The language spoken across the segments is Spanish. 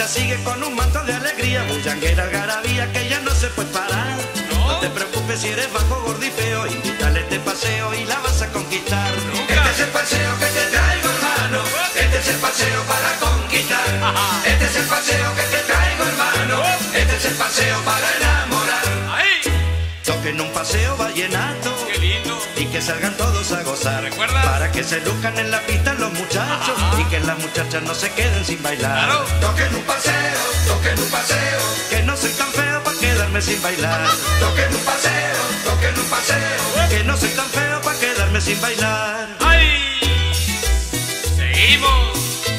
marcha sigue con un manto de alegría, bullanguera, algarabía que ya no se puede parar. No te preocupes si eres bajo, gordo y feo, invítale este paseo y la vas a conquistar. Este es el paseo que te traigo, hermano. Este es el paseo para conquistar. Este es el paseo que te traigo, hermano. Este es el paseo para enamorar. Toquen un paseo vallenato, qué lindo, y que salgan todos a gozar. ¿Recuerdas? Para que se luzcan en la pista los muchachos y que las muchachas no se queden sin bailar. Claro. Toquen un paseo, toquen un paseo. Que no soy tan feo para quedarme sin bailar. Toquen un paseo, toquen un paseo. Que no soy tan feo para quedarme sin bailar. ¡Ay! Seguimos.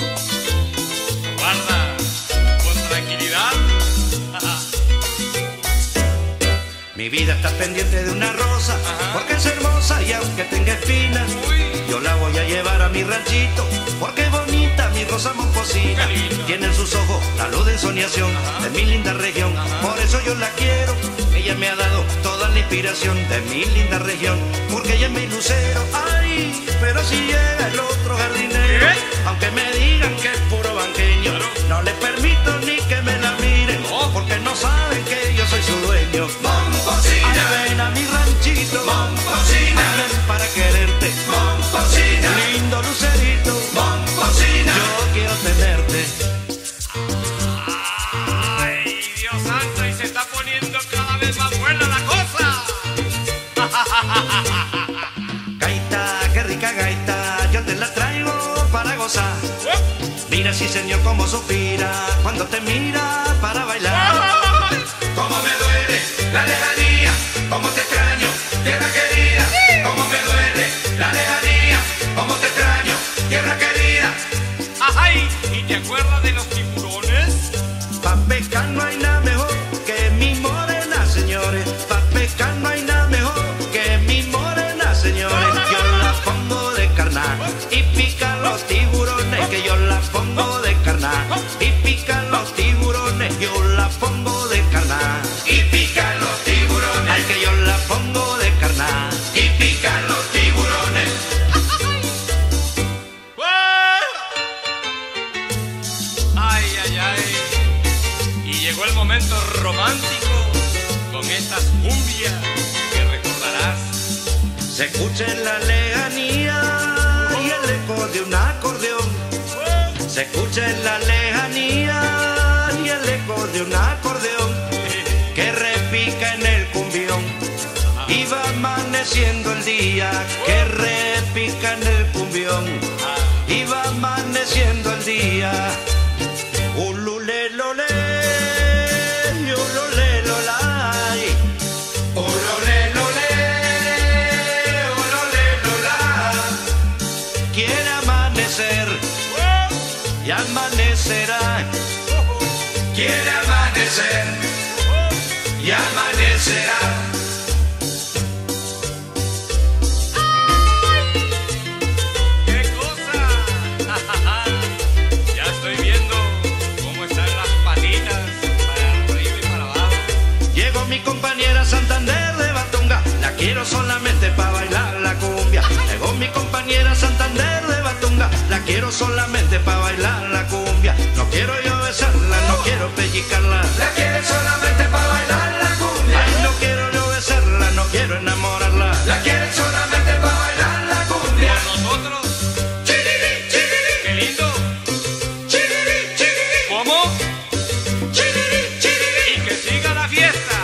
Guarda, con tranquilidad. Mi vida está pendiente de una rosa, porque es hermosa y aunque tenga espinas, yo la voy a llevar a mi ranchito, porque es bonita mi rosa momposina. Tiene en sus ojos la luz de ensoñación de mi linda región, por eso yo la quiero. Ella me ha dado toda la inspiración de mi linda región, porque ella es mi lucero. Ay, pero si llega el otro jardinero, aunque me digan que es puro banqueño, no les permito ni que me la miren, porque no saben que yo soy su dueño. Momposina, ven a mi ranchito, momposina, ven para quererte, momposina, lindo lucerito, momposina, yo quiero tenerte. ¡Ay, Dios santo! Y se está poniendo cada vez más buena la cosa. Gaita, qué rica gaita, yo te la traigo para gozar. Mira, sí señor, cómo suspira cuando te mira para bailar. Cómo me duele la lejanía, cómo te extraño, tierra querida. Cómo me duele la lejanía, cómo te extraño, tierra querida. ¡Ay! ¿Y te acuerdas de los tiburones? Pa' pescar no hay nada mejor que mi morena, señores. Pa' pescar no hay nada mejor que mi morena, señores. Yo la pongo de carnal y pican los tiburones, que yo la pongo de carnal y pican los tiburones, yo la pongo de carnal. Y pican los tiburones, Ay, que yo la pongo de carnal. y pican los tiburones. ¡Ay, ay, ay! Y llegó el momento romántico con estas cumbias que recordarás. Se escucha en la lejanía y el eco de un acordeón. Se escucha en la lejanía y el eco de un acordeón que repica en el cumbión. Y va amaneciendo el día que repica en el cumbión. Y va amaneciendo el día. Ululelole, ululelolay. Olole, lole, olole, lola. Quiere amanecer y amanecerá. Quiere amanecer y amanecerá. ¡Qué cosa! Ya estoy viendo cómo están las patitas para arriba y para abajo. Llegó mi compañera Santander de Batunga, la quiero solamente para bailar la cumbia. Llegó mi compañera Santander de Batunga, la quiero solamente para bailar la cumbia. No quiero yo besarla, no quiero pellizcarla, La quiere solamente para bailar la cumbia. ay, no quiero yo besarla, no quiero enamorarla. La quiere solamente para bailar la cumbia. Con nosotros, Chiriri, chiriri, qué lindo. chiriri, chiriri, ¿Cómo? chiriri, chiriri. Y que siga la fiesta.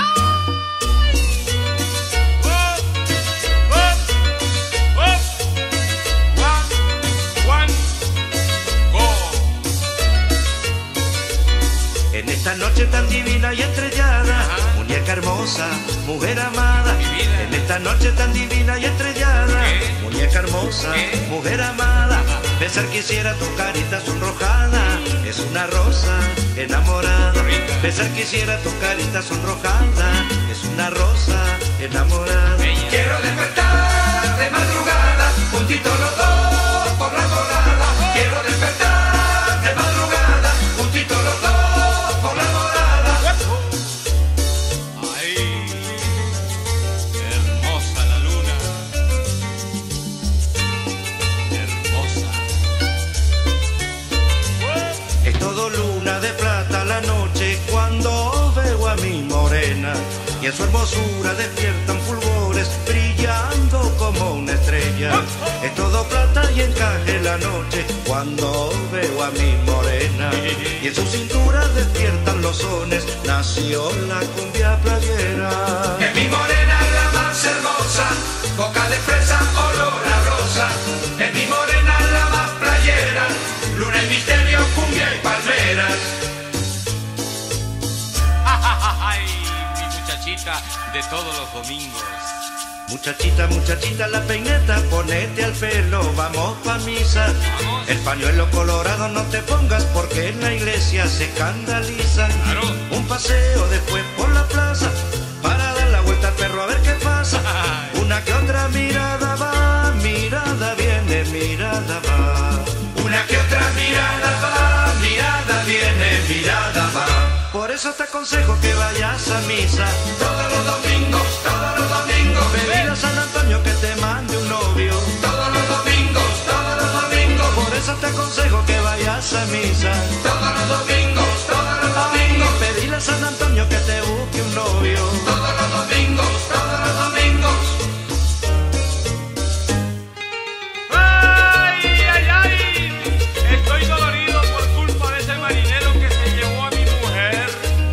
En esta noche tan divina y estrellada, muñeca hermosa, mujer amada. Mi vida. En esta noche tan divina y estrellada, ¿Qué? muñeca hermosa, ¿Qué? mujer amada. Besar quisiera tu carita sonrojada, es una rosa enamorada. Rica. Besar quisiera tu carita sonrojada, es una rosa enamorada. Bella. Quiero despertar de madrugada, juntito los dos por la morada. Quiero despertar de madrugada, juntito los dos por la morada. Ay, hermosa la luna. Hermosa. Es todo luna de y en su hermosura despiertan fulgores brillando como una estrella. Es todo plata y encaje la noche cuando veo a mi morena, y en su cintura despiertan los sones, nació la cumbia playera. Es mi morena la más hermosa, boca de fresa, olor a rosa. Es mi morena la más playera, luna y misterio, cumbia y palmeras. Ay, mi muchachita de todos los domingos. Muchachita, muchachita, la peineta, ponete al pelo, vamos pa' misa. Vamos. El pañuelo colorado no te pongas porque en la iglesia se escandalizan. Claro. Un paseo después por la plaza para dar la vuelta al perro a ver qué pasa. Una que otra mirada va, mirada viene, mirada va. Una que otra mirada va, mirada viene, mirada va. Por eso te aconsejo que vayas a misa Todos los domingos, todos los domingos, pedir a San Antonio que te mande un novio. todos los domingos, todos los domingos, Por eso te aconsejo que vayas a misa. todos los domingos, todos los domingos, Pedirle a San Antonio que te busque un novio. todos los domingos, todos los domingos. ¡Ay, ay, ay! Estoy dolorido por culpa de ese marinero que se llevó a mi mujer.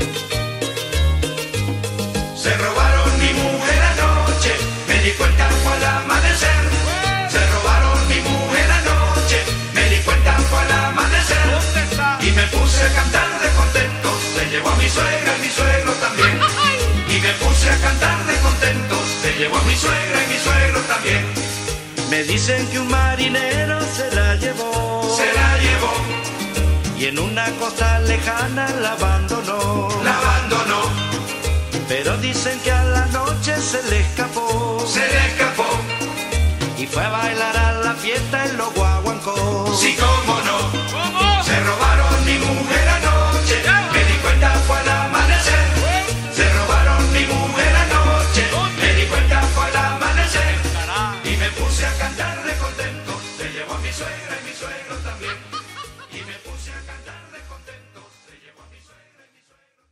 Se robaron mi mujer anoche, me di cuenta fue al amanecer. Se robaron mi mujer anoche, me di cuenta fue al amanecer. ¿Dónde está? Y me puse a cantar de contento, se llevó a mi suegra y mi suegro también. Y me puse a cantar de contento, se llevó a mi suegra y mi suegro también. Me dicen que un marinero se la llevó, Se la llevó, y en una costa lejana la abandonó. la abandonó, Pero dicen que a la noche se le escapó se le escapó. y fue a bailar a la fiesta en los guaguancos. Sí, cómo no, ¿Cómo? se robaron mi mujer anoche, me di cuenta fue al amanecer. Se robaron mi mujer anoche, me di cuenta fue al amanecer. Y me puse a cantar de contento, se llevó a mi suegra y mi suegro también. Y me puse a cantar de contento, se llevó a mi suegra y mi suegro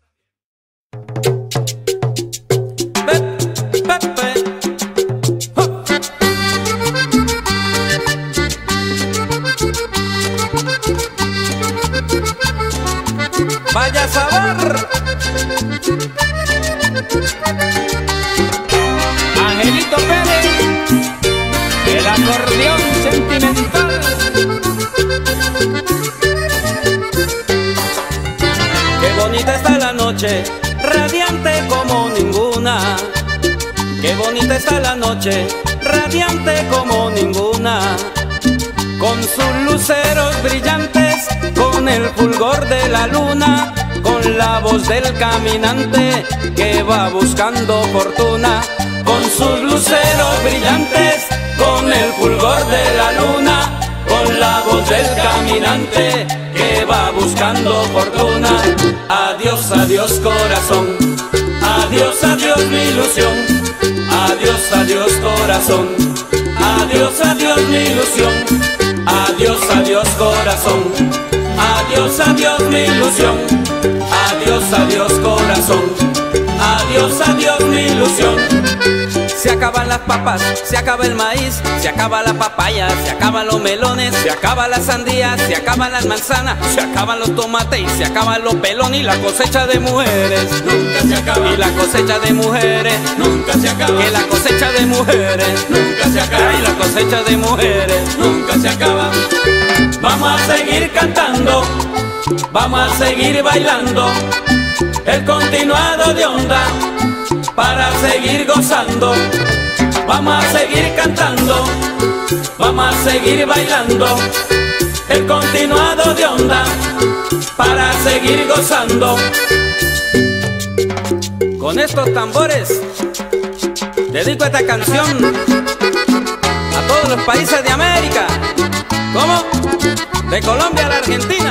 Vaya sabor. Angelito Pérez, el acordeón sentimental. Qué bonita está la noche, radiante como ninguna. Qué bonita está la noche, radiante como ninguna. Con sus luceros brillantes, con el fulgor de la luna, con la voz del caminante que va buscando fortuna. Con sus luceros brillantes, con el fulgor de la luna, con la voz del caminante que va buscando fortuna. Adiós, adiós corazón, adiós, adiós mi ilusión. Adiós, adiós corazón, adiós, adiós mi ilusión. Adiós, adiós corazón, adiós, adiós mi ilusión. Adiós, adiós corazón, adiós, adiós mi ilusión. Se acaban las papas, se acaba el maíz, se acaba la papaya, se acaban los melones, se acaba la sandía, se acaban las manzanas, se acaban los tomates y se acaban los pelones. Y la cosecha de mujeres nunca se acaba. Y la cosecha de mujeres nunca se acaba. Que la cosecha de mujeres nunca se acaba. Y la cosecha de mujeres nunca se acaba. Vamos a seguir cantando, vamos a seguir bailando el continuado de onda para seguir gozando. Vamos a seguir cantando, vamos a seguir bailando el continuado de onda para seguir gozando. Con estos tambores dedico esta canción a todos los países de América. ¿Cómo? De Colombia a la Argentina.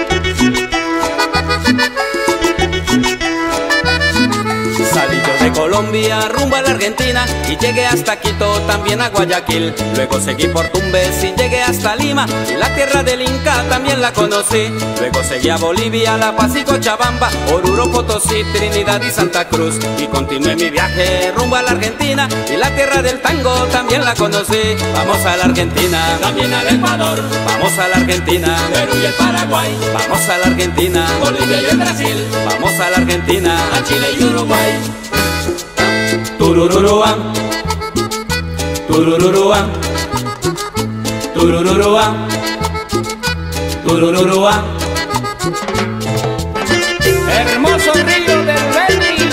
Salí yo de Colombia Colombia rumbo a la Argentina y llegué hasta Quito, también a Guayaquil. Luego seguí por Tumbes y llegué hasta Lima y la tierra del Inca también la conocí. Luego seguí a Bolivia, La Paz y Cochabamba, Oruro, Potosí, Trinidad y Santa Cruz. Y continué mi viaje rumbo a la Argentina y la tierra del tango también la conocí. Vamos a la Argentina, también al Ecuador, vamos a la Argentina, Perú y el Paraguay, vamos a la Argentina, Bolivia y el Brasil, vamos a la Argentina, a Chile y Uruguay. Turururuam, turururuam, turururuam, turururuam. Hermoso río del Beni.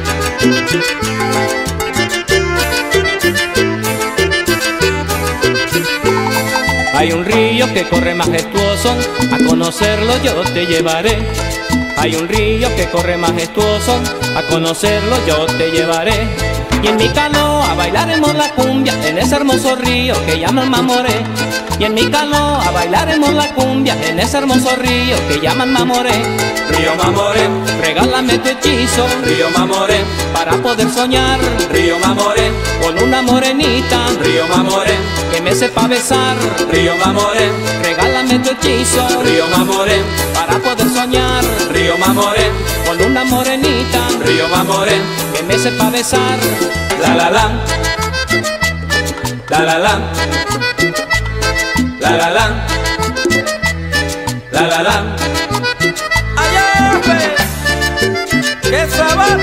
Hay un río que corre majestuoso, a conocerlo yo te llevaré. Hay un río que corre majestuoso, a conocerlo yo te llevaré. Y en mi canoa bailaremos la cumbia en ese hermoso río que llaman Mamoré. Y en mi canoa bailaremos la cumbia en ese hermoso río que llaman Mamoré. Río Mamoré, Regálame tu hechizo, río Mamoré, para poder soñar río Mamoré, con una morenita río Mamoré, que me sepa besar. río Mamoré, Regálame tu hechizo, río Mamoré, para poder soñar río Mamoré, con una morenita río Mamoré. que me sepa besar. La la la, la la la, la la la, la la la. ¡Allá, pues! ¡Qué sabor!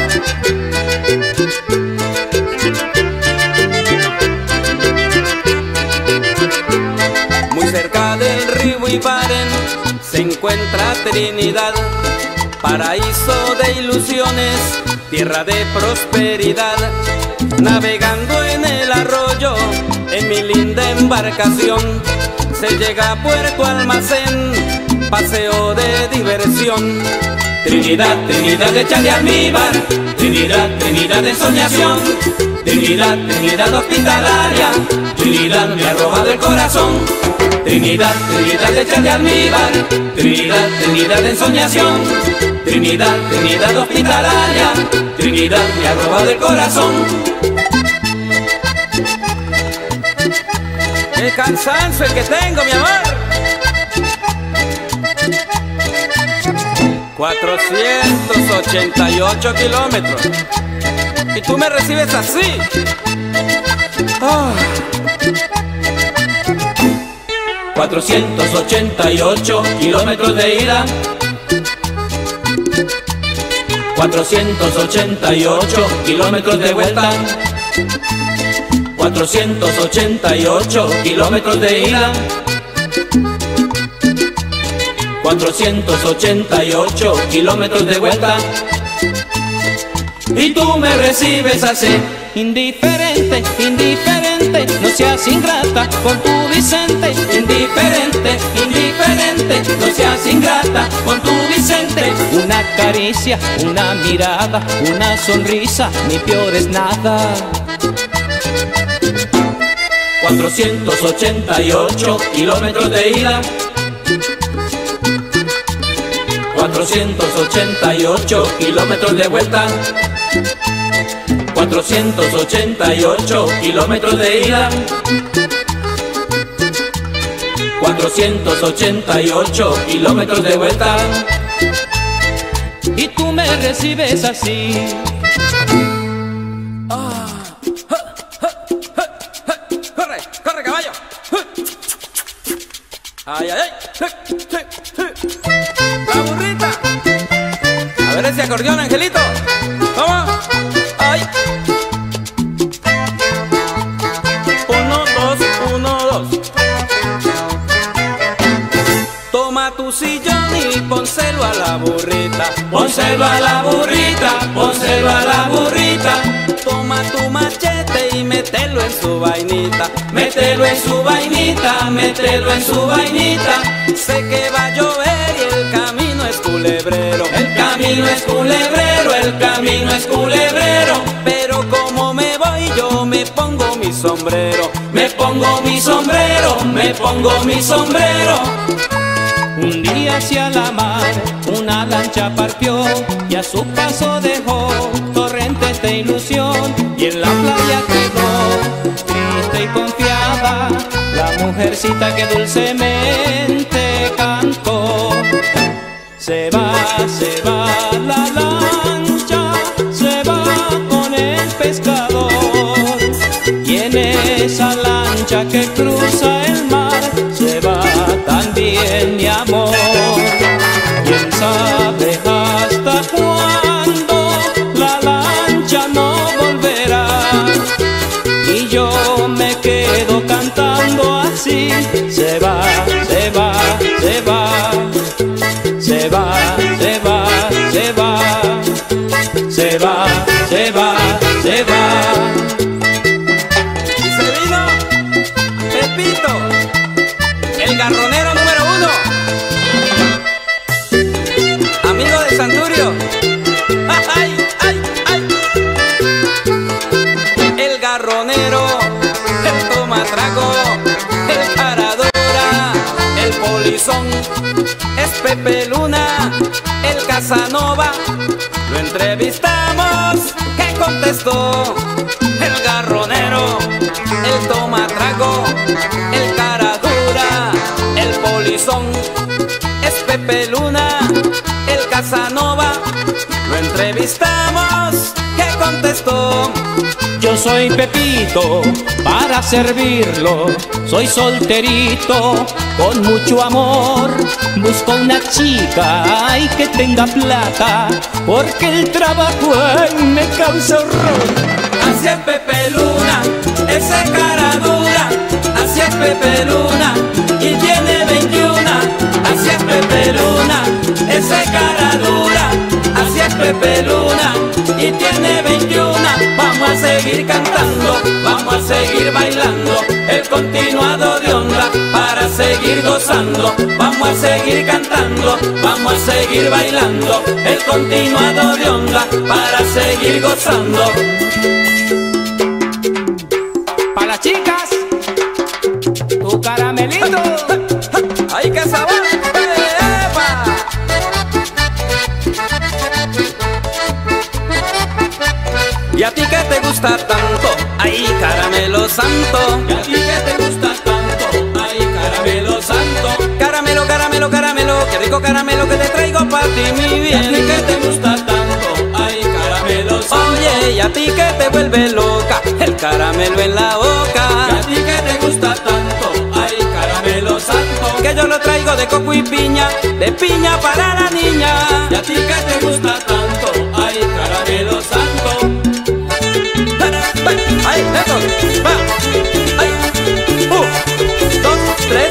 Muy cerca del río Ibaren se encuentra Trinidad, paraíso de ilusiones, tierra de prosperidad. Navegando en el arroyo, en mi linda embarcación, se llega a Puerto Almacén, paseo de diversión. Trinidad, Trinidad, échale almíbar. Trinidad, Trinidad de soñación. Trinidad, Trinidad hospitalaria. Trinidad me ha robado el corazón. Trinidad, Trinidad, échale almíbar. Trinidad, Trinidad de soñación. Trinidad, Trinidad hospitalaria. Trinidad me ha robado el corazón. ¡Qué cansancio el que tengo, mi amor! 488 kilómetros. Y tú me recibes así. Oh. 488 kilómetros de ida, 488 kilómetros de vuelta, 488 kilómetros de ida, 488 kilómetros de vuelta. Y tú me recibes así, indiferente, indiferente, no seas ingrata con tu Vicente. Indiferente, indiferente, no seas ingrata con tu Vicente. Una caricia, una mirada, una sonrisa, ni peor es nada. 488 kilómetros de ida, 488 kilómetros de vuelta, 488 kilómetros de ida, 488 kilómetros de vuelta. Y tú me recibes así. ¡Corre, corre, caballo! ¡Ay, ay, ay! ¡La burrita! A ver ese acordeón, Angelito. ¿Cómo? ¡Ay! 1, 2, 1, 2. Toma tu sillón y pónselo a la burrita. Pónselo a la burrita, pónselo a la burrita. Toma tu machete y mételo en su vainita. Mételo en su vainita, mételo en su vainita. Sé que va a llover y el camino es culebrero. El camino es culebrero, el camino es culebrero. Pero como me voy yo me pongo mi sombrero. Me pongo mi sombrero, me pongo mi sombrero. Un día hacia la mar una lancha partió y a su paso dejó torrentes inocente ilusión y en la playa quedó triste y confiada la mujercita que dulcemente cantó. Se va la lancha, se va con el pescador, y en esa lancha que cruza el mar se va también mi amor. Quién sabe hasta cuándo la lancha no volverá, y yo me quedo cantando así. Se va, se va, se va, se va, se va, se va, se va, se va, se va. Y se vino Pepito, el garronero número 1, amigo de Santurio. ¡Ay, ay, ay! El garronero, el tomatrago, el caradura, el polizón, es Pepe Luna, el Casanova. Lo entrevistamos, ¿qué contestó? El garronero, el tomatrago, el caradura, el polizón, es Pepe Luna, el Casanova. Lo entrevistamos, ¿qué contestó? Yo soy Pepito para servirlo, soy solterito con mucho amor. Busco una chica ay, que tenga plata, porque el trabajo ay, me causa horror. Así es Pepe Luna, ese cara dura. Así es Pepe Luna y tiene 21. Así es Pepe Luna, ese cara dura. Así es Pepe Luna y tiene 21. Vamos a seguir cantando, vamos a seguir bailando el continuado de onda para seguir gozando. Vamos a seguir cantando, vamos a seguir bailando el continuado de onda para seguir gozando. Para las chicas, tu caramelito. ¡Ay, qué sabor! ¡Epa! ¿Y a ti que te gusta tanto? ¡Ay, caramelo santo! ¿Y a ti que te gusta tanto? Ay, caramelo santo. Caramelo, caramelo, caramelo, qué rico caramelo que te traigo para ti, mi ¿Y a ti bien. que te gusta tanto? Ay, caramelo santo. Oye, ¿y a ti que te vuelve loca? El caramelo en la ¿Y a boca. ti que te gusta tanto? Ay, caramelo santo. Que yo lo traigo de coco y piña, de piña para la niña. ¿Y a ti que te gusta tanto? Ay, caramelo santo. ¡Ay, eso! ¡Va! ¡Ay! 1, 2, 3,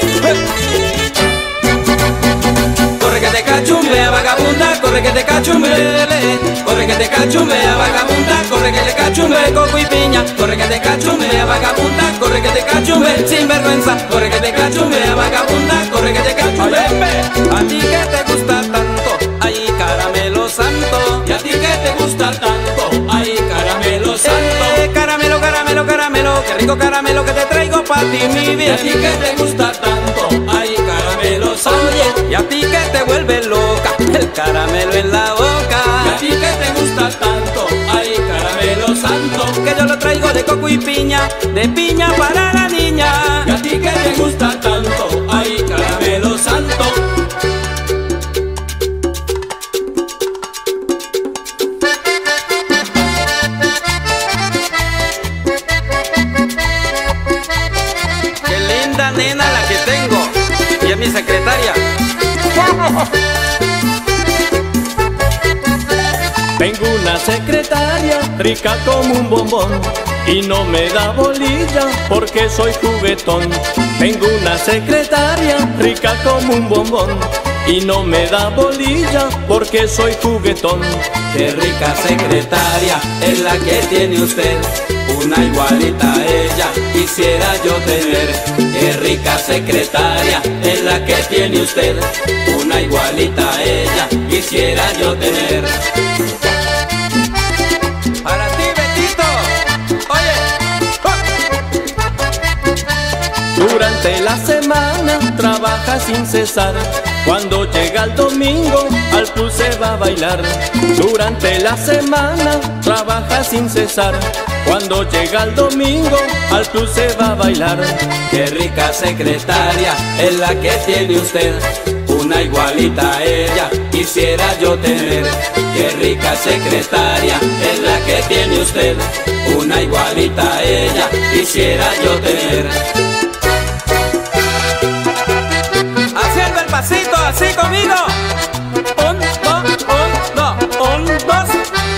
corre que te cachumbea vagabunda, corre que te cachumbele. Corre que te cachumbea vagabunda, corre que te cachumbe coco y piña. Corre que te cachumbea vagabunda, corre que te cachumbe sin vergüenza. Corre que te cachumbea vagabunda, corre que te cachumbe. A ti que te gusta tanto, ay caramelo santo. ¿Y a ti que te gusta tanto? Ay, caramelo santo. Caramelo, caramelo, caramelo, qué rico caramelo que te traigo pa' ti, mi ¿Y a ti bien. que te gusta tanto? Ay, caramelo santo. Oye, y a ti que te vuelve loca, el caramelo en la ¿Y a boca. ti que te gusta tanto? Ay, caramelo santo. Que yo lo traigo de coco y piña, de piña para la niña. ¿Y a ti que te gusta tanto? Ay, caramelo santo. Qué linda nena la que tengo, y es mi secretaria. Tengo una secretaria rica como un bombón y no me da bolilla porque soy juguetón. Tengo una secretaria rica como un bombón y no me da bolilla porque soy juguetón. Qué rica secretaria es la que tiene usted, una igualita a ella quisiera yo tener. Qué rica secretaria es la que tiene usted, una igualita a ella quisiera yo tener. Para ti, Betito, oye. Durante Durante la semana trabaja sin cesar. Cuando llega el domingo al club se va a bailar. Durante la semana trabaja sin cesar. Cuando llega el domingo al club se va a bailar. Qué rica secretaria es la que tiene usted, una igualita a ella quisiera yo tener. Qué rica secretaria es la que tiene usted, una igualita a ella quisiera yo tener. Haciendo el pasito así conmigo. Un, dos.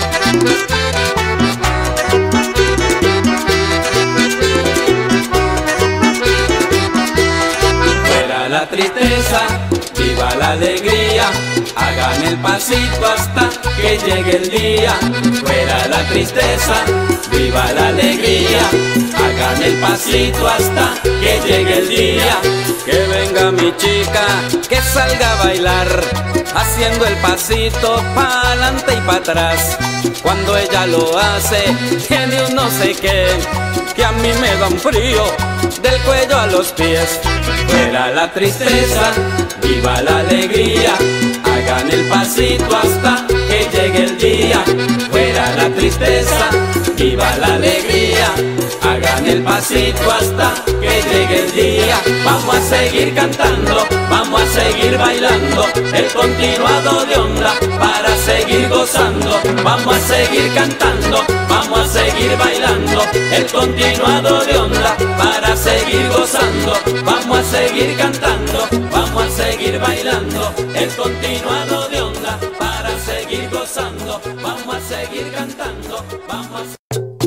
Fuera la tristeza, viva la alegría, hagan el pasito hasta que llegue el día. Fuera la tristeza, viva la alegría, hagan el pasito hasta que llegue el día. Que venga mi chica, que salga a bailar, haciendo el pasito pa' adelante y pa' atrás. Cuando ella lo hace, tiene un no sé qué, que a mí me da un frío del cuello a los pies. Fuera la tristeza, viva la alegría, hagan el pasito hasta que llegue el día. Fuera la tristeza, viva la alegría, hagan el pasito hasta que llegue el día. Vamos a seguir cantando, vamos a seguir bailando, el continuado de onda para seguir gozando. Vamos a seguir cantando, vamos a seguir bailando, el continuado de onda para seguir gozando. Vamos a seguir cantando, vamos a seguir bailando, el continuado de onda para seguir gozando. Vamos a seguir cantando, vamos a...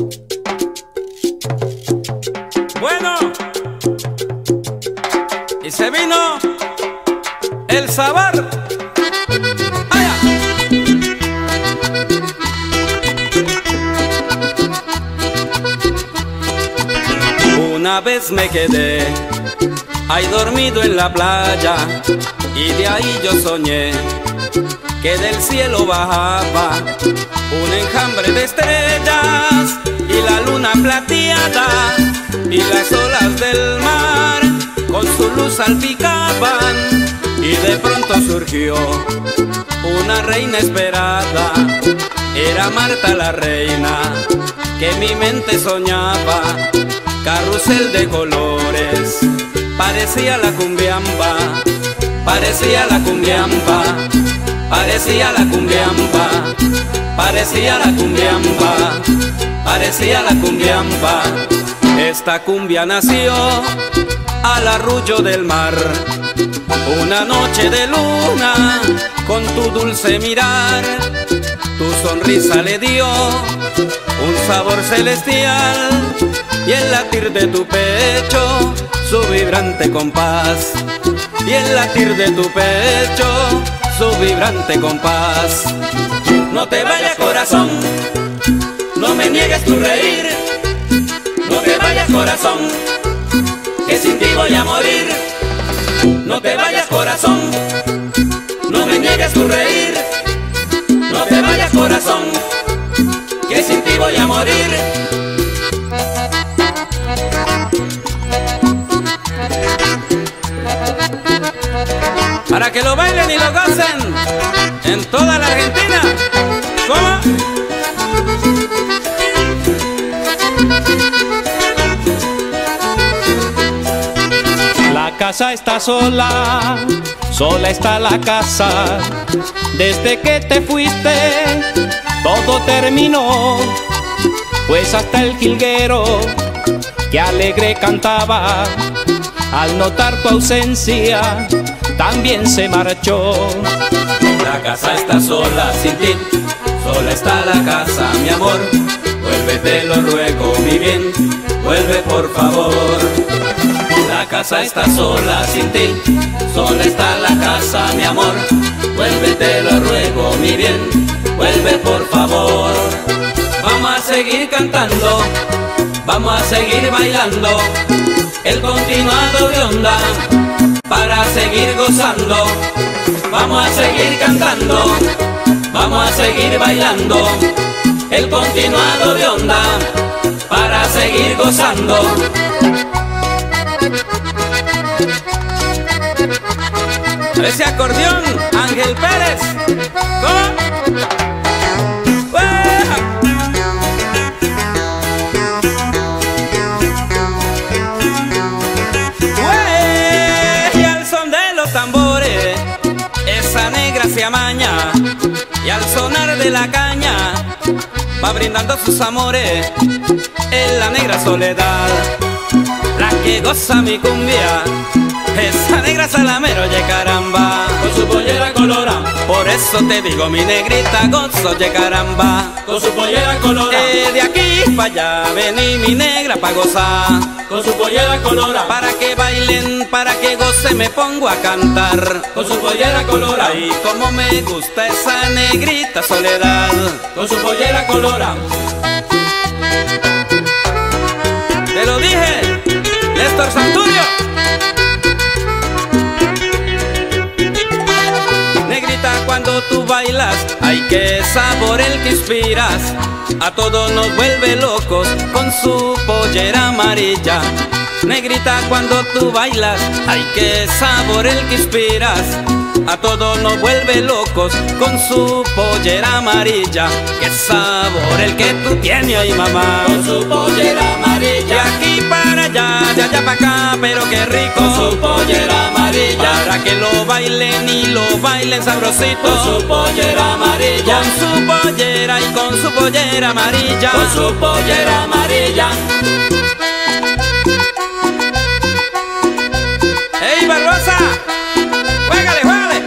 Bueno, y se vino el sabor. ¡Allá! Una vez me quedé ahí dormido en la playa y de ahí yo soñé que del cielo bajaba un enjambre de estrellas y la luna plateada y las olas del mar con su luz salpicaban, y de pronto surgió una reina esperada. Era Marta la reina que mi mente soñaba. Carrusel de colores, parecía la cumbiamba, parecía la cumbiamba, parecía la cumbiamba, parecía la cumbiamba, parecía la cumbiamba. Esta cumbia nació al arrullo del mar, una noche de luna con tu dulce mirar. Tu sonrisa le dio un sabor celestial y el latir de tu pecho su vibrante compás, y el latir de tu pecho su vibrante compás. No te vayas corazón, no me niegues tu reír. No te vayas corazón, que sin ti voy a morir. No te vayas corazón, no me niegues tu reír. No te vayas corazón, que sin ti voy a morir. Para que lo bailen y lo gocen en toda la Argentina. ¿Cómo? La casa está sola, sola está la casa. Desde que te fuiste, todo terminó. Pues hasta el jilguero, que alegre cantaba, al notar tu ausencia, también se marchó. La casa está sola sin ti, sola está la casa, mi amor. Vuelve, te lo ruego, mi bien, vuelve por favor. La casa está sola sin ti, sola está la casa, mi amor. Vuelve, te lo ruego, mi bien, vuelve por favor. Vamos a seguir cantando, vamos a seguir bailando, el continuado de onda para seguir gozando. Vamos a seguir cantando, vamos a seguir bailando, el continuado de onda para seguir gozando. Ese acordeón, Ángel Pérez. ¿Cómo? Y al son de los tambores, esa negra se amaña, y al sonar de la caña va brindando sus amores en la negra soledad, la que goza mi cumbia. Esa negra salamero, oye caramba, con su pollera colorada. Por eso te digo mi negrita gozo, oye caramba, Con su pollera colorada. de aquí para allá vení mi negra pa' gozar. Con su pollera colorada. Para que bailen, para que goce me pongo a cantar. Con su pollera colorada. Ay, como me gusta esa negrita soledad. Con su pollera colorada. Te lo dije, Néstor Santurio. Negrita, cuando tú bailas, ay qué sabor el que inspiras. A todos nos vuelve locos con su pollera amarilla. Negrita, cuando tú bailas, ay qué sabor el que inspiras. A todos nos vuelve locos con su pollera amarilla. Qué sabor el que tú tienes, ay mamá. Con su pollera De amarilla. aquí para allá, de allá para acá, pero qué rico. Con su pollera amarilla. Para que lo bailen y lo bailen sabrosito. Con su pollera amarilla. Con su pollera y con su pollera amarilla. Con su pollera amarilla. ¡Ey, Barbosa! ¡Juégale, juégale!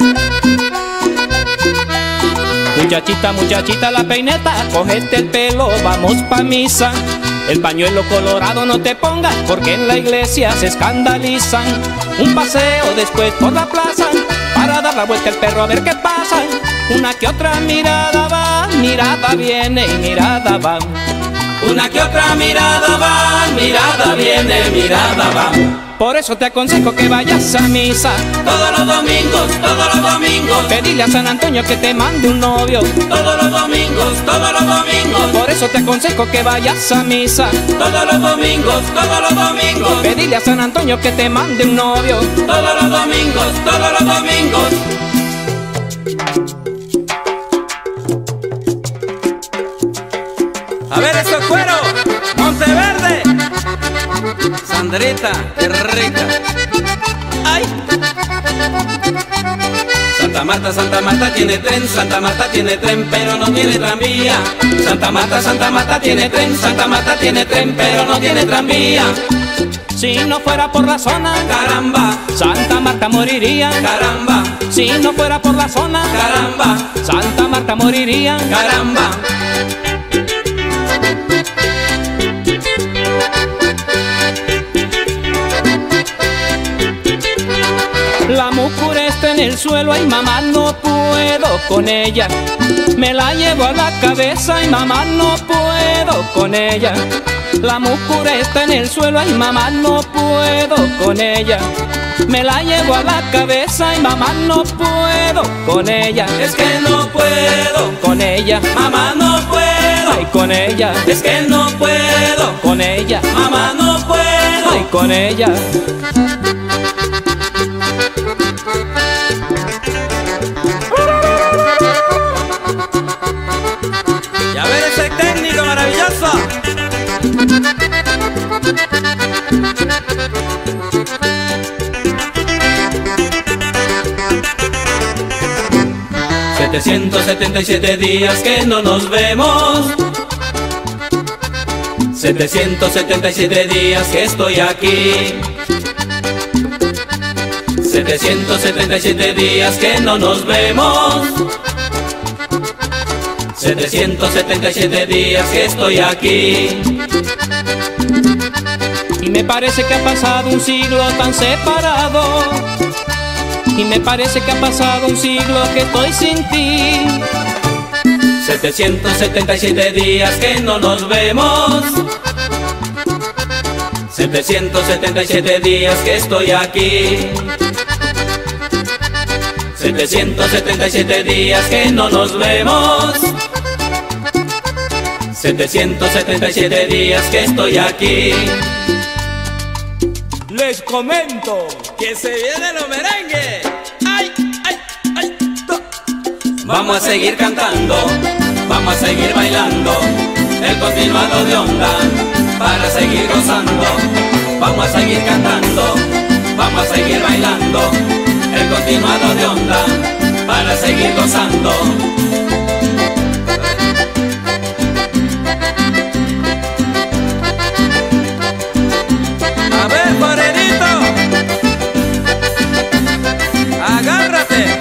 Muchachita, muchachita, la peineta, cogete el pelo, vamos pa' misa. El pañuelo colorado no te pongas, porque en la iglesia se escandalizan. Un paseo después por la plaza, para dar la vuelta el perro a ver qué pasa. Una que otra mirada va, mirada viene y mirada va. Una que otra mirada va, mirada viene, mirada va. Por eso te aconsejo que vayas a misa Todos los domingos, pedirle a San Antonio que te mande un novio. todos los domingos, Por eso te aconsejo que vayas a misa todos los domingos, pedirle a San Antonio que te mande un novio. todos los domingos. A ver esos cueros, Monteverde. Sandrita, qué rica. Ay. Santa Marta tiene tren, Santa Marta tiene tren, pero no tiene tranvía. Santa Marta tiene tren, Santa Marta tiene tren, pero no tiene tranvía. Si no fuera por la zona, Caramba, Santa Marta moriría. caramba, Si no fuera por la zona, caramba, Santa Marta moriría. caramba. La mucura está en el suelo, ay mamá no puedo con ella. Me la llevo a la cabeza y mamá no puedo con ella. La mucura está en el suelo, ay mamá no puedo con ella. Me la llevo a la cabeza y mamá no puedo con ella. Es que no puedo, Con ella, mamá no puedo. ay con ella, Es que no puedo, con ella, mamá no puedo. ay con ella. Y a ver ese técnico maravilloso. ...777 días que no nos vemos... ...777 días que estoy aquí... ...777 días que no nos vemos... 777 días que estoy aquí... Y me parece que ha pasado un siglo tan separado. Y me parece que ha pasado un siglo que estoy sin ti. 777 días que no nos vemos... 777 días que estoy aquí... 777 días que no nos vemos... 777 días que estoy aquí... Les comento ¡Que se viene los merengues! ¡Ay! Vamos a seguir cantando, vamos a seguir bailando, el continuado de onda, para seguir gozando. Vamos a seguir cantando, vamos a seguir bailando, el continuado de onda, para seguir gozando. A ver, morenito, agárrate.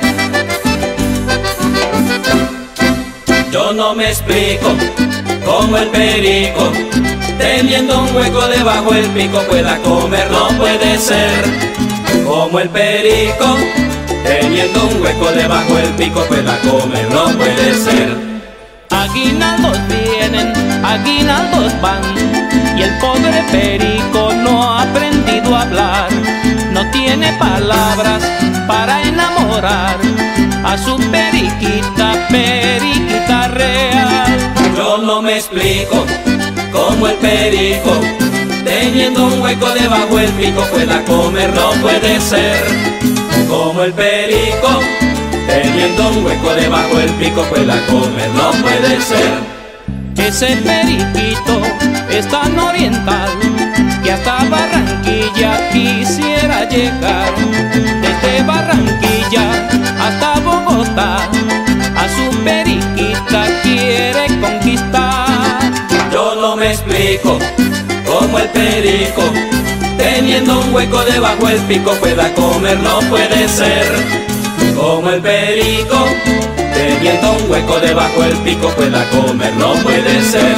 Yo no me explico cómo el perico, teniendo un hueco debajo del pico, pueda comer, no puede ser. Como el perico, teniendo un hueco debajo del pico, pueda comer, no puede ser. Aguinaldos vienen, aguinaldos van, y el pobre perico no ha aprendido a hablar. No tiene palabras para enamorar a su periquita, periquita real. Yo no me explico cómo el perico, teniendo un hueco debajo del pico, pueda comer, no puede ser. Como el perico, teniendo un hueco debajo del pico, pueda comer, no puede ser. Ese periquito es tan oriental que hasta Barranquilla quisiera llegar. Desde Barranquilla hasta Bogotá, a su periquita quiere conquistar. Yo no me explico cómo el perico, teniendo un hueco debajo del pico, pueda comer, no puede ser. Como el perico, teniendo un hueco debajo del pico, pueda comer, no puede ser.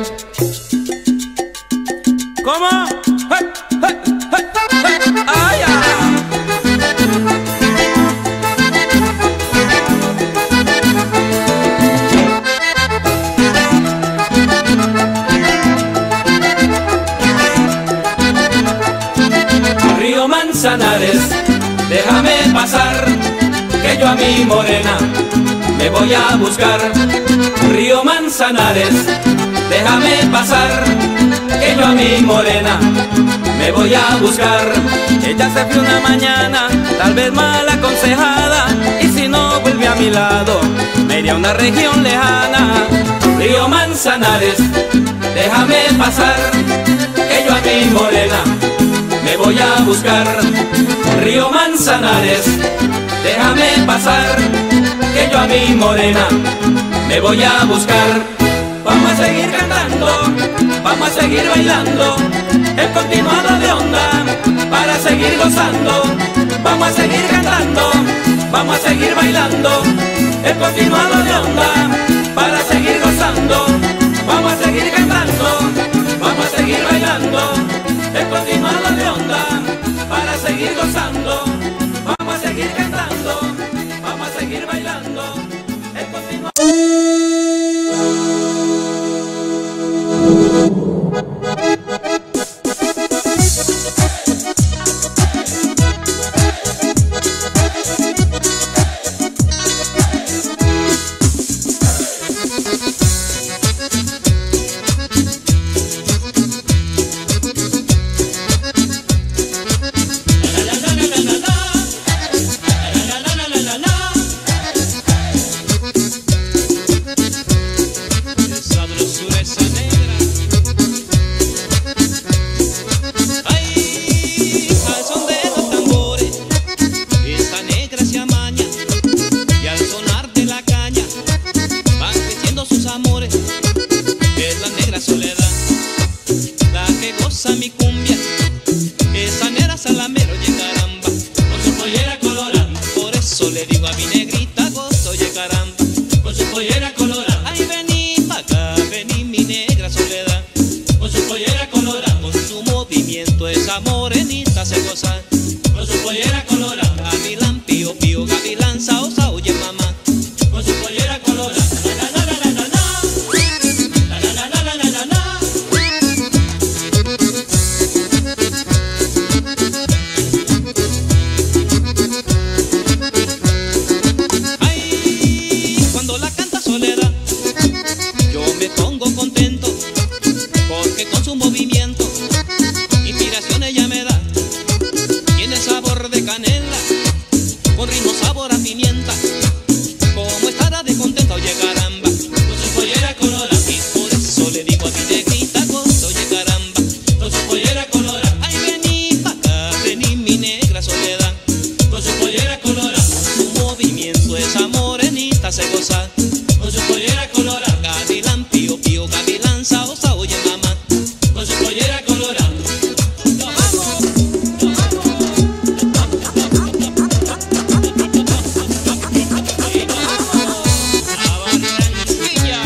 ¿Cómo? ¡Hey, hey, hey, hey! ¡Ay, Río Manzanares, déjame pasar, que yo a mi morena me voy a buscar. Río Manzanares, déjame pasar, que yo a mi morena me voy a buscar. Ella se fue una mañana, tal vez mal aconsejada, y si no vuelve a mi lado, me iré a una región lejana. Río Manzanares, déjame pasar, que yo a mi morena me voy a buscar. Río Manzanares, déjame pasar, que yo a mi morena me voy a buscar. Vamos a seguir cantando, vamos a seguir bailando, el continuado de onda, para seguir gozando. Vamos a seguir cantando, vamos a seguir bailando, el continuado de onda, para seguir gozando. Vamos a seguir cantando, vamos a seguir bailando, el continuado de onda, para seguir gozando. Vamos a seguir cantando, vamos a seguir bailando, el continuado. Cuando la canta Soledad, esa morenita se goza con su pollera colorada. Gavilán, pío, pío, gavilán, sao, sao, oye mamá, Con su pollera colorada. ¡nos vamos! ¡Nos vamos! ¡Y nos vamos a Barranquilla!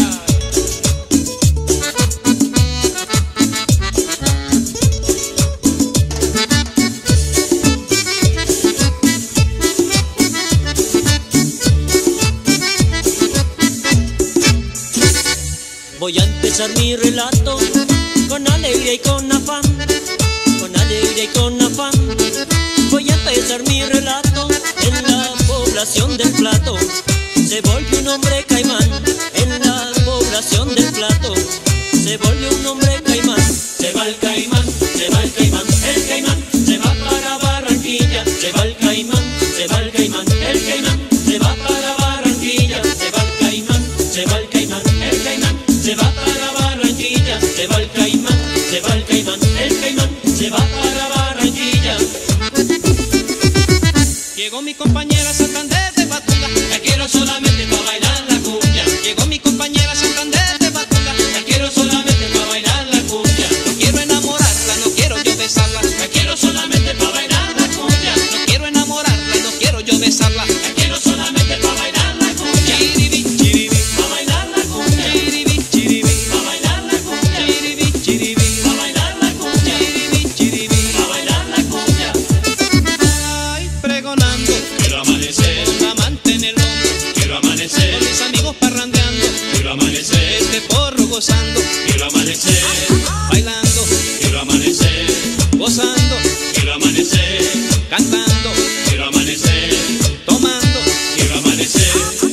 Voy a empezar mi relato con alegría y con afán, con alegría y con afán. Voy a empezar mi relato en la población del Plato. Se volvió un hombre caimán en la población del Plato. Se volvió un hombre caimán. Se va el caimán, se va el caimán, el caimán se va para Barranquilla. Se va el caimán, se va el caimán, el caimán se va para Barranquilla. Se va el caimán, se va el caimán, el caimán se va para Barranquilla. Se va el caimán, se va el caimán, el caimán se va para Barranquilla. Llegó mi compañera Santander de Batuta, La quiero solamente para bailar la cumbia. llegó mi compañera Santander de Batuta. La quiero solamente para bailar la cumbia. No quiero enamorarla, no quiero yo besarla. La quiero solamente para bailar la cumbia. No quiero enamorarla, no quiero yo besarla. La quiero solamente para bailar la cumbia. Chiribí, chiribí, Para bailar la cumbia. chiribí, chiribí, Para bailar la cumbia. chiribí, chiribí, Para bailar la cumbia. chiribí, chiribí. Para bailar la cumbia. Ay, pregonando, Quiero amanecer, con la amante en el hombro, quiero amanecer, con mis amigos parrandeando, quiero amanecer, este porro gozando, quiero amanecer, bailando, quiero amanecer, gozando, quiero amanecer, cantando, quiero amanecer, tomando. quiero amanecer.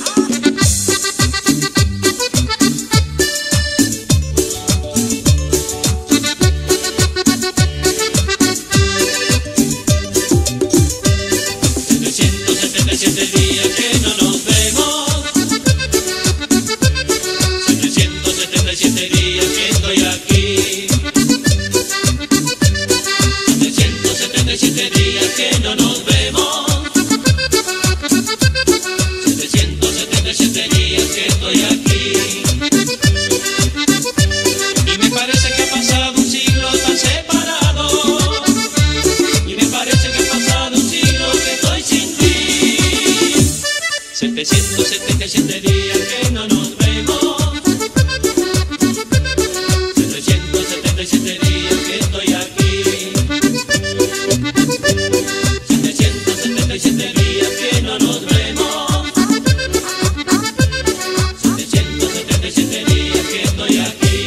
Siete días que no nos vemos. 777 días que estoy aquí. 777 días que no nos vemos. 777 días que estoy aquí. Y me parece que ha pasado un siglo tan separado. Y me parece que ha pasado un siglo que estoy sin ti. 777 días que no nos vemos. 777 días que estoy aquí. 777 días que no nos vemos. 777 días que estoy aquí.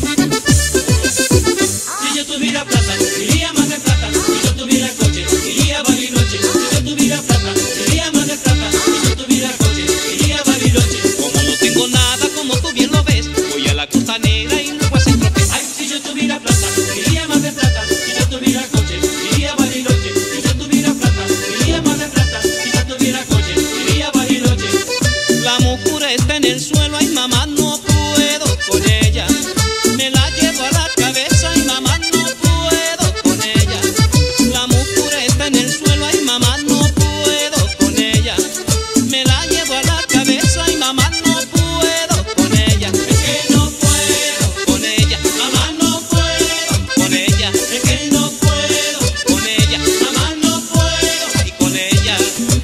Si yo tuviera plata, iría más de plata. Si yo tuviera coche, iría a Bariloche. Si yo tuviera plata, iría más de plata. Si yo tuviera coche, iría a Bariloche. Como no tengo nada, como tú bien lo ves, voy a la costanera y luego a Centro Pez. Ay, si yo tuviera plata, iría más de plata. Si yo tuviera coche, iría a Bariloche. Si yo tuviera plata, iría más de plata. Si yo tuviera coche, iría a Bariloche. La mucura está en el suelo, ay mamá, no puedo con ella. Me la llevo a la cabeza, ay mamá, no puedo con ella. La mucura está en el suelo, ay mamá, no puedo con ella. Me la llevo a la cabeza, ay mamá, no puedo con ella. Es que no puedo, Con ella, mamá no puedo. con ella, Es que no puedo, con ella mamá no puedo. y con ella.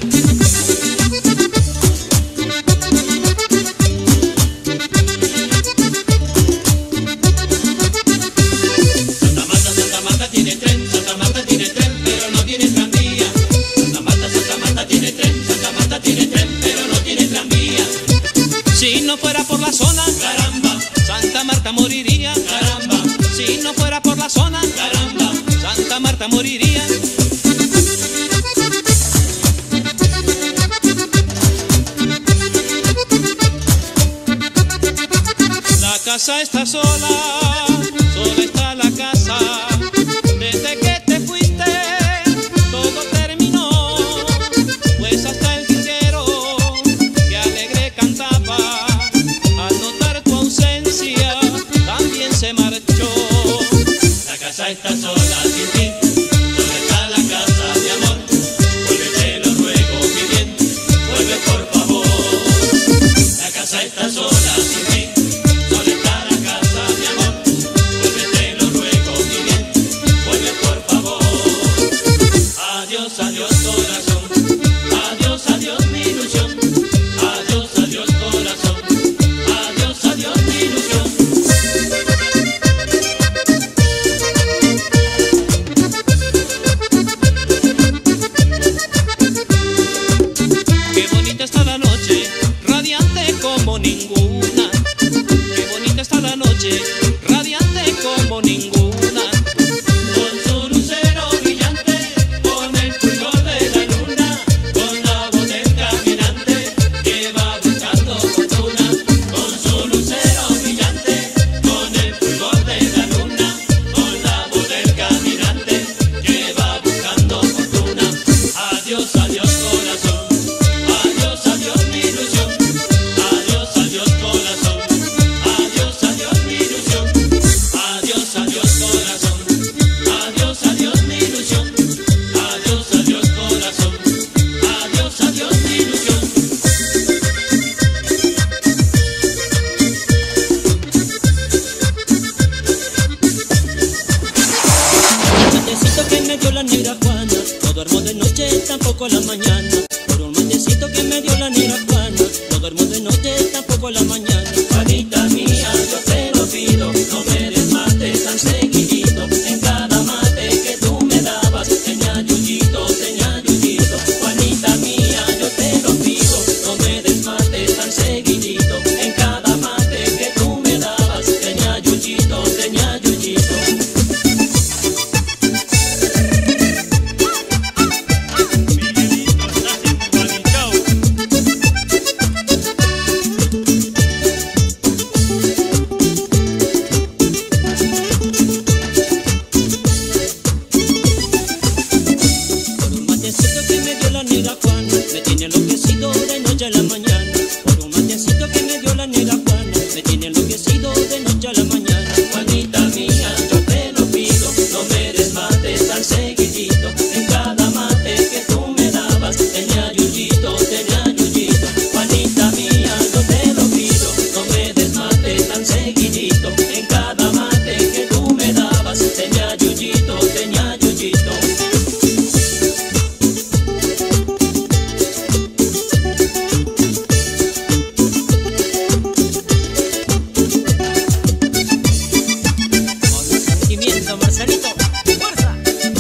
Santa Marta tiene tren, Santa Marta tiene tren, pero no tiene tranvía. Santa Marta tiene tren, Santa Marta tiene tren, pero no tiene tranvía. Si no fuera por la zona, Caramba, Santa Marta moriría. caramba, Si no fuera por la zona, caramba. Santa Marta moriría. La casa está sola, sola está la casa. Desde que te fuiste, todo terminó. Pues hasta el dinero que alegre cantaba, al notar tu ausencia, también se marchó. La casa está sola sin ti. ¿Dónde está la casa, mi amor? Vuelve, te lo ruego, mi bien. Vuelve, por favor. noche a la mañana. Por un matecito que me dio la negra Juana, me tiene enloquecido de noche a la mañana. Juanita mía, yo te lo pido, no me des mate tan seguidito. En cada mate que tú me dabas, tenía yuyito, tenía yuyito. Juanita mía, yo te lo pido, no me des mate tan seguidito. En cada mate que tú me dabas, tenía yuyito, tenía yuyito. Marcelito, fuerza.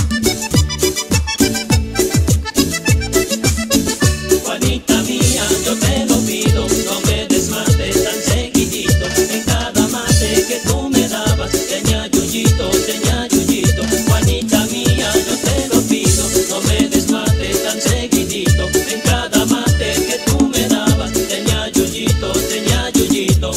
Juanita mía, yo te lo pido, no me des mate tan seguidito. En cada mate que tú me dabas, tenía yuyito, tenía yuyito. Juanita mía, yo te lo pido, no me des mate tan seguidito. En cada mate que tú me dabas, tenía yuyito, tenía yuyito.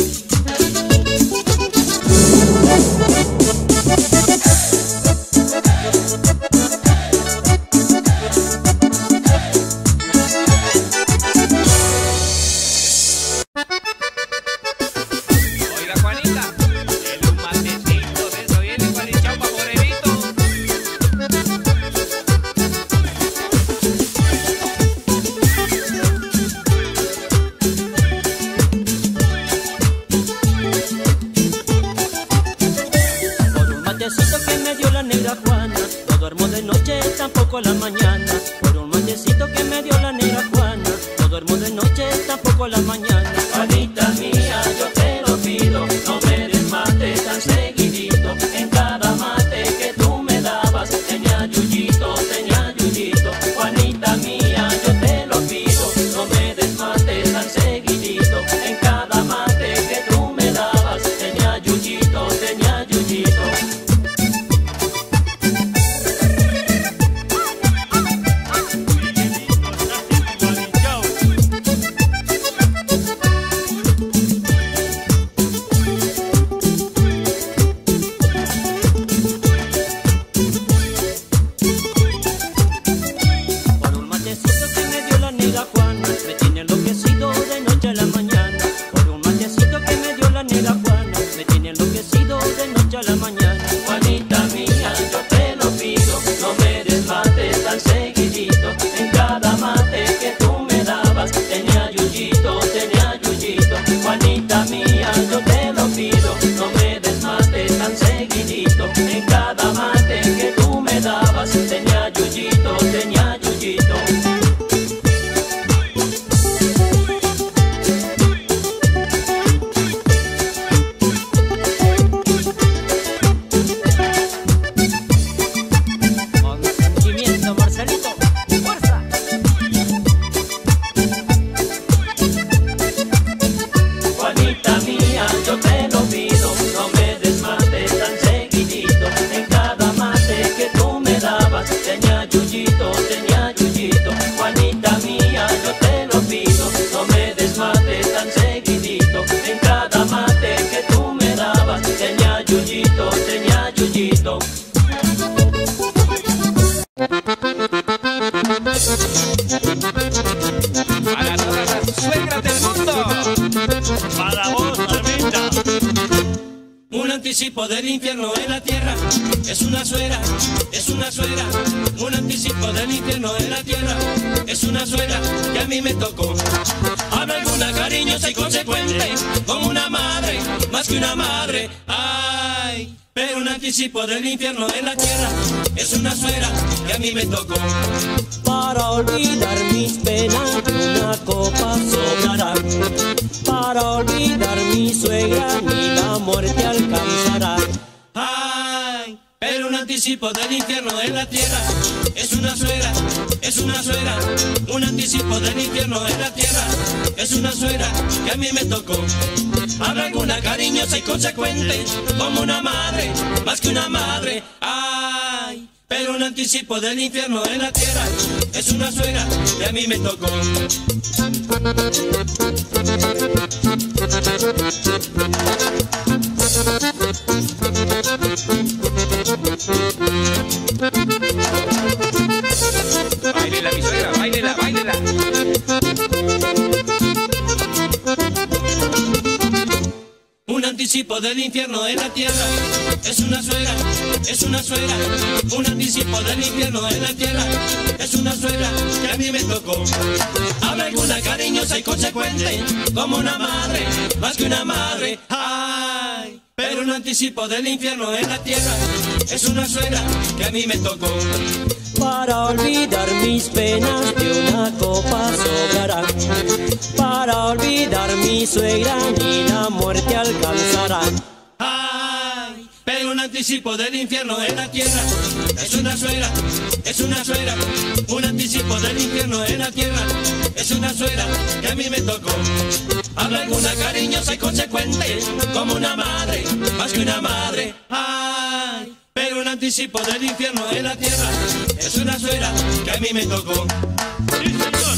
Que me dio la negra Juana, no duermo de noche, tampoco a la mañana. Por un matecito que me dio la negra Juana, no duermo de noche, tampoco a la mañana. Juanita mía, yo te lo pido, no me des mate tan seguidito. En cada mate que tú me dabas, tenía yuyito, tenía yuyito. Juanita mía, yo te lo pido, no me des mate tan seguidito. En cada mate que tú me dabas, tenía yuyito, tenía yuyito. Juanita mía, yo te lo pido, no me des mate tan seguidito. En cada mate que tú me dabas, tenía yuyito, tenía yuyito. Con sentimiento, Marcelito, fuerza. Juanita mía, yo te lo pido, no me des mate tan seguidito. En cada mate que tú me dabas, tenía yuyito, tenía yuyito. Juanita mía, yo te lo pido, no me des mate tan seguidito. En cada mate que tú me dabas, tenía yuyito, tenía yuyito. Para todas las suegras del mundo. Para vos, Arminda. Un anticipo del infierno en la tierra, es una suegra, es una suegra. Un anticipo del infierno en la tierra, es una suegra que a mí me tocó. Habla alguna cariñosa y consecuente, como una madre, más que una madre. Ay, pero un anticipo del infierno en la tierra, es una suegra que a mí me tocó. Para olvidar mis penas, una copa sobrará. Para olvidar mi suegra, ni la muerte alcanzará. Ay, pero un anticipo del infierno en la tierra, es una suegra, es una suegra. Un anticipo del infierno en la tierra, es una suegra que a mí me tocó. Habla alguna cariñosa y consecuente, como una madre, más que una madre. Ay, pero un anticipo del infierno en la tierra, es una suegra que a mí me tocó. Báilela, mi suegra, báilela, báilela. anticipo del infierno en la tierra. Es una suegra, es una suegra, un anticipo del infierno en la tierra. Es una suegra que a mí me tocó. Habla alguna cariñosa y consecuente, como una madre, más que una madre. Ay, pero un anticipo del infierno en la tierra. Es una suegra que a mí me tocó. Para olvidar mis penas de una copa sobrará. Para olvidar mi suegra ni la muerte alcanzará. Ay, pero un anticipo del infierno en la tierra. Es una suegra, es una suegra, un anticipo del infierno en la tierra. Es una suegra que a mí me tocó. Habla alguna cariñosa y consecuente, como una madre, más que una madre. Ay, pero un anticipo del infierno en la tierra. Es una suegra que a mí me tocó. Sí, señor.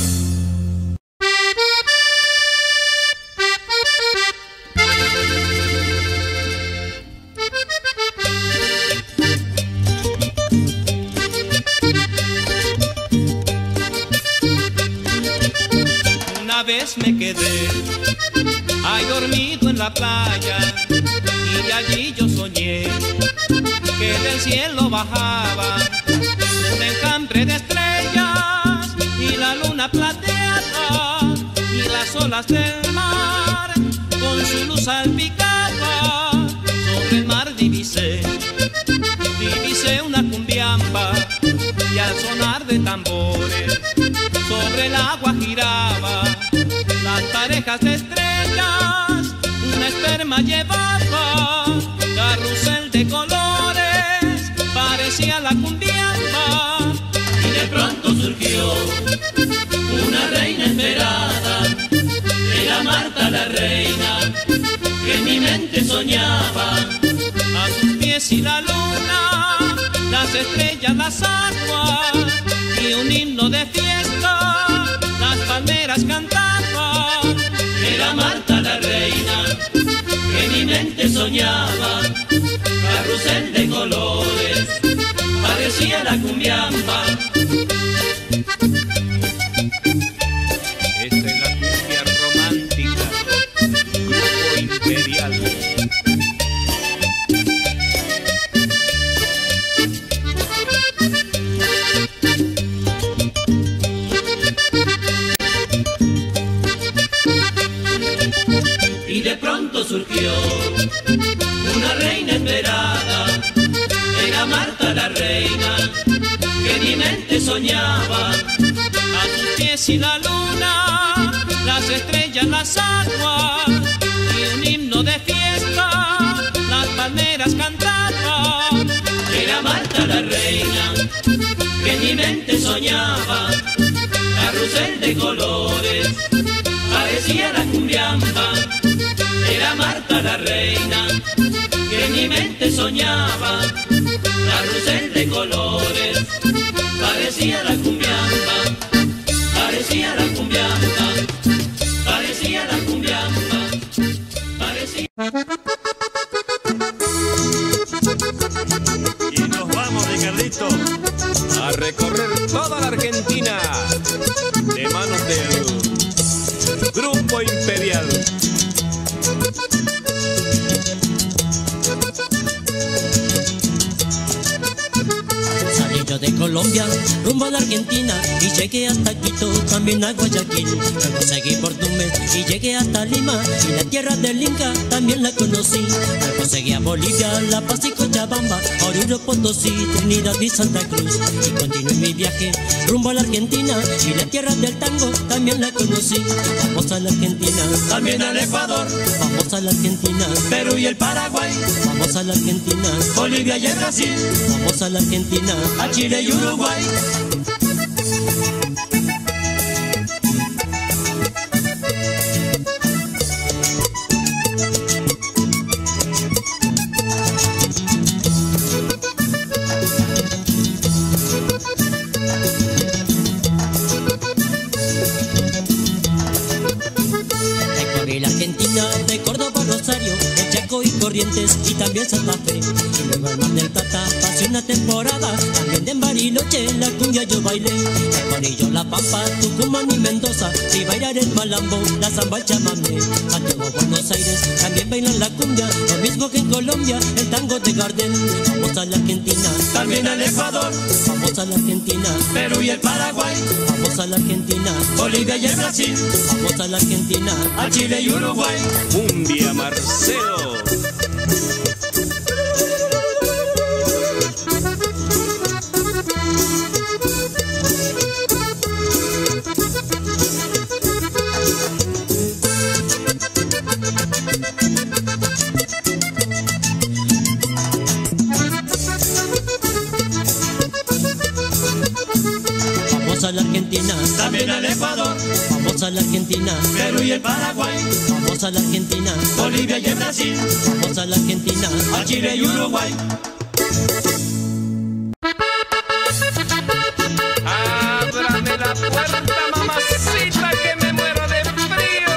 Una vez me quedé ahí dormido en la playa y de allí yo soñé que del cielo bajaba un enjambre de estrellas y la luna plateada y las olas del mar con su luz salpicada. Sobre el mar divisé una cumbiamba y al sonar de tambores sobre el agua giraba las parejas de estrellas, una esperma llevaba carrusel de colores, parecía la cumbiamba. Y de pronto surgió una reina esperada, era Marta la reina, que en mi mente soñaba. A sus pies y la luna, las estrellas, las aguas y un himno de fiesta, las palmeras cantaban. Era Marta la reina, que en mi mente soñaba. Carrusel de colores, parecía la cumbiamba. Esta es la cumbia romántica, Grupo Imperial. Y de pronto surgió una reina esperada, era Marta la reina, que en mi mente soñaba. A sus pies y la luna, las estrellas, las aguas y un himno de fiesta, las palmeras cantaban. Era Marta la reina, que en mi mente soñaba. Carrusel de colores, parecía la cumbiamba. Era Marta la reina, que en mi mente soñaba. Carrusel de colores, parecía la cumbiamba. Parecía la cumbiamba, parecía la cumbiamba, parecía... Y nos vamos, Ricardito, a recorrer toda la Argentina de manos del Grupo Imperial. Salí yo de Colombia rumbo a la Argentina y llegué hasta Quito, también a Guayaquil. Luego seguí por Tumbes y llegué hasta Lima y la tierra del Inca también la conocí. Luego seguí a Bolivia, La Paz y Cochabamba, Oruro, Potosí, Trinidad y Santa Cruz. Y continué mi viaje rumbo a la Argentina y la tierra del tango también la conocí. Vamos a la Argentina, También al Ecuador, vamos a la Argentina, Perú y el Paraguay, vamos a la Argentina, Bolivia y el Brasil, vamos a la Argentina, a Chile y Uruguay. Recorrí la Argentina de Córdoba a Rosario, el Chaco México y Corrientes y también Santa Fe. Y luego al Mar del Plata pasé una temporada, también en Bariloche la cumbia yo bailé. El Corillo, La Pampa, Tucumán y Mendoza, y bailar el malambo, la zamba, el chamamé. Santiago, Buenos Aires, también bailan la cumbia, lo mismo que en Colombia, el tango de Gardel. Vamos a la Argentina, también al Ecuador, vamos a la Argentina, Perú y el Paraguay, vamos a la Argentina, Bolivia y el Brasil, vamos a la Argentina, a Chile y Uruguay. Cumbia Marcelo. vamos a la Argentina, También al Ecuador, vamos a la Argentina, Perú y el Paraguay, vamos a la Argentina, Bolivia y el Brasil, vamos a la Argentina, a Chile y Uruguay. Ábrame la puerta, mamacita, que me muero de frío.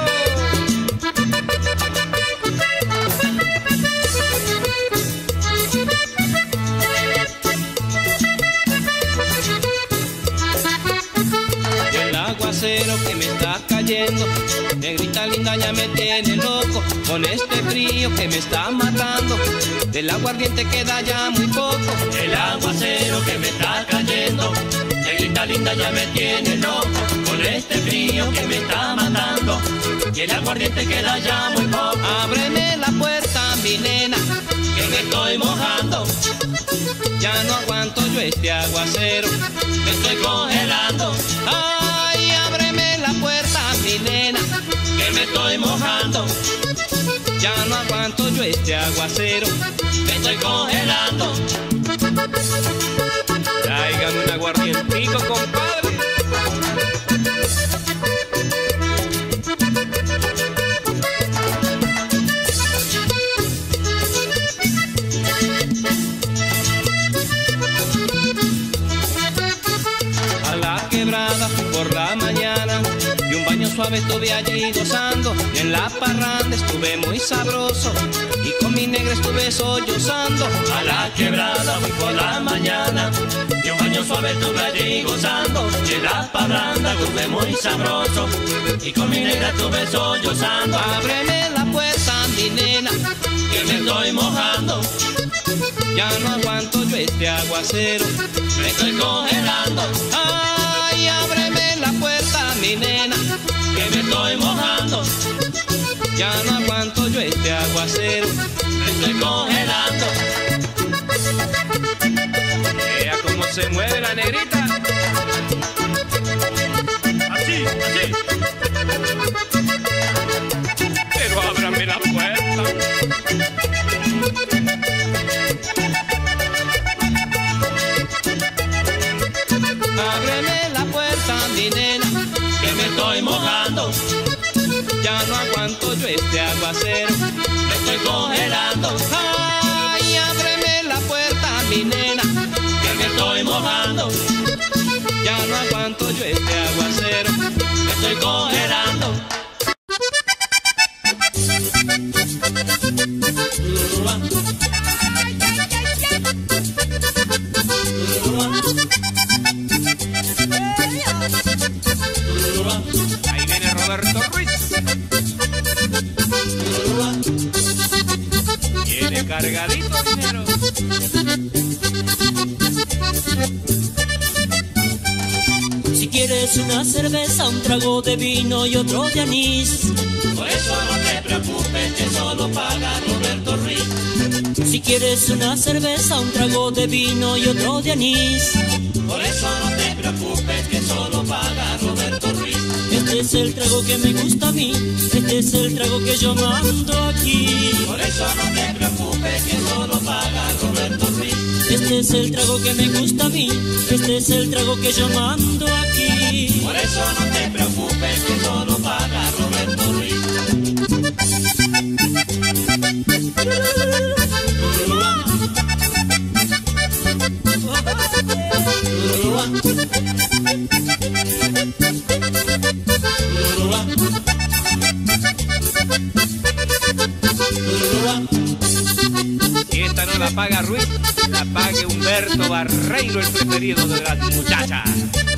El aguacero que me está cayendo, negrita linda ya me tiene loco, con este frío que me está matando, del aguardiente queda ya muy poco. El aguacero que me está cayendo, negrita linda ya me tiene loco, con este frío que me está matando, y el aguardiente queda ya muy poco. Ábreme la puerta, mi nena, Que me estoy mojando, ya no aguanto yo este aguacero. me estoy congelando, Ay, ábreme la puerta, mi nena, que me estoy mojando, ya no aguanto yo este aguacero. me estoy congelando. Tráigame un aguardientico, compadre. A la quebrada fui por la mañana y un baño suave estuve allí gozando, y en la parranda estuve muy sabroso y con mi negra estuve sollozando. A la quebrada fui por la mañana, y un baño suave estuve allí gozando, y en la parranda estuve muy sabroso, y con mi negra estuve sollozando. Ábreme la puerta, mi nena, Que me estoy mojando, ya no aguanto yo este aguacero. me estoy congelando, Ay, ábreme la puerta, mi nena, que me estoy mojando, ya no aguanto yo este aguacero. me estoy congelando. Vea cómo se mueve la negrita. Así, así. Pero ábrame la puerta. Ábreme la puerta, mi nena, Que me estoy mojando, ya no aguanto yo este aguacero. me estoy congelando, Ay, ábreme la puerta, mi nena, que me estoy mojando, ya no aguanto yo este aguacero. me estoy congelando. Ahí viene Roberto Ruiz. Viene cargadito dinero. Si quieres una cerveza, un trago de vino y otro de anís. Por eso no te preocupes, que solo paga Roberto Ruiz. Si quieres una cerveza, un trago de vino y otro de anís. Por eso no te preocupes, que solo paga Roberto Ruiz. Este es el trago que me gusta a mí, este es el trago que yo mando aquí. Por eso no te preocupes, que solo paga Roberto Ruiz. Este es el trago que me gusta a mí, este es el trago que yo mando aquí. Por eso no te preocupes, que solo paga Roberto Ruiz. Uruguay. no la paga Ruiz, la pague Humberto Barreiro, el preferido de las muchachas.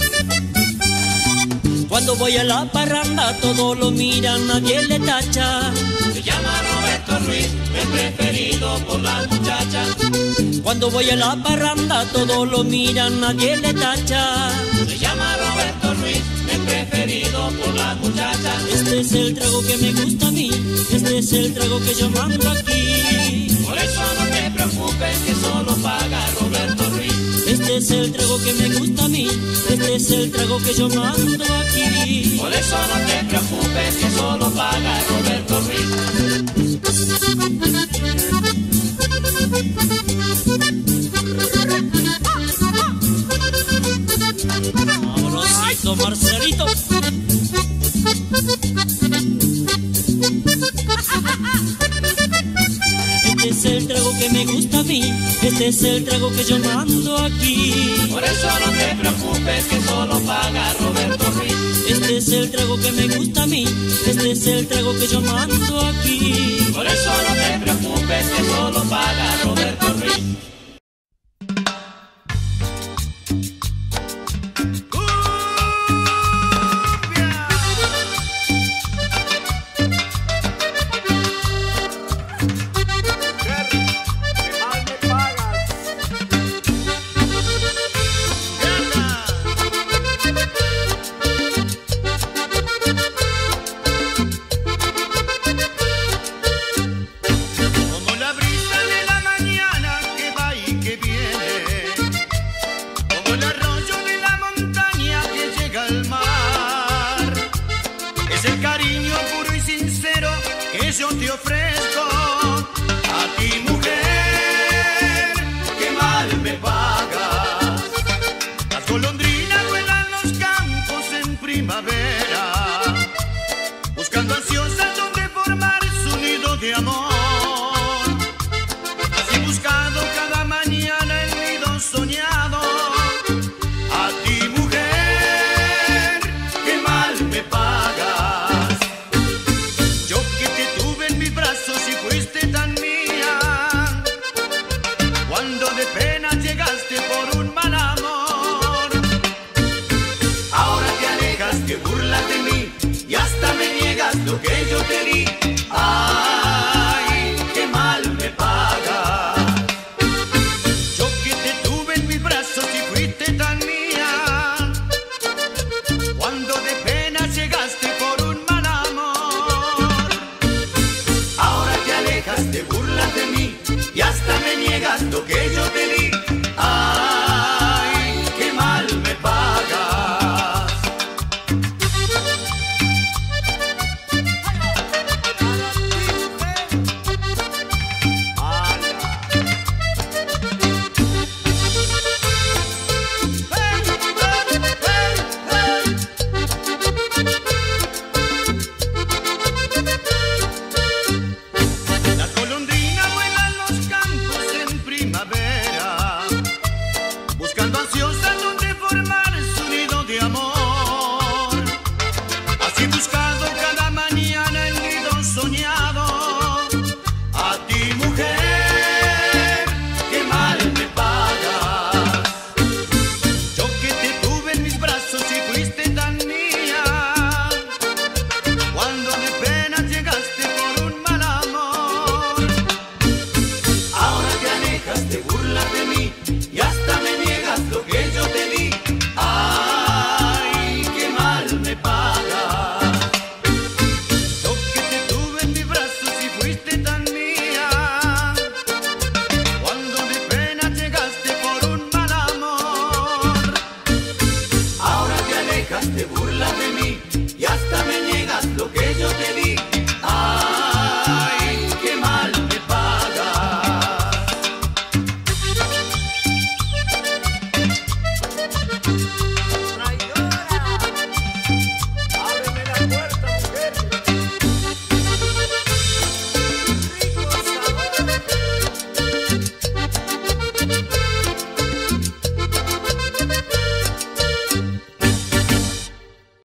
Cuando voy a la parranda todos lo miran, nadie le tacha. Se llama Roberto Ruiz, el preferido por las muchachas. Cuando voy a la parranda todos lo miran, nadie le tacha. Se llama Roberto Ruiz, el preferido por las muchachas. Este es el trago que me gusta a mí, este es el trago que yo mando aquí. Por eso no te preocupes que solo paga Roberto Ruiz. Este es el trago que me gusta a mí, este es el trago que yo mando aquí. Por eso no te preocupes que solo paga Roberto Ruiz. Sabrosito Marcelito. Este es el trago que me gusta a mí, este es el trago que yo mando aquí. Por eso no te preocupes que solo paga Roberto Ruiz. Este es el trago que me gusta a mí, este es el trago que yo mando aquí. Por eso no te preocupes que solo paga Roberto Ruiz. Yo te ofrezco a ti, mujer, que mal me pagas. Las golondrinas vuelan los campos en primavera, buscando ansiosas donde formar su nido de amor. Así buscando cada mañana el nido soñado. A ti, mujer, que mal me pagas. Lo que yo te di, ay, qué mal me paga. Yo que te tuve en mis brazos y fuiste tan mía, cuando de pena llegaste por un mal amor. Ahora te alejas, te burlas de mí y hasta me niegas lo que yo te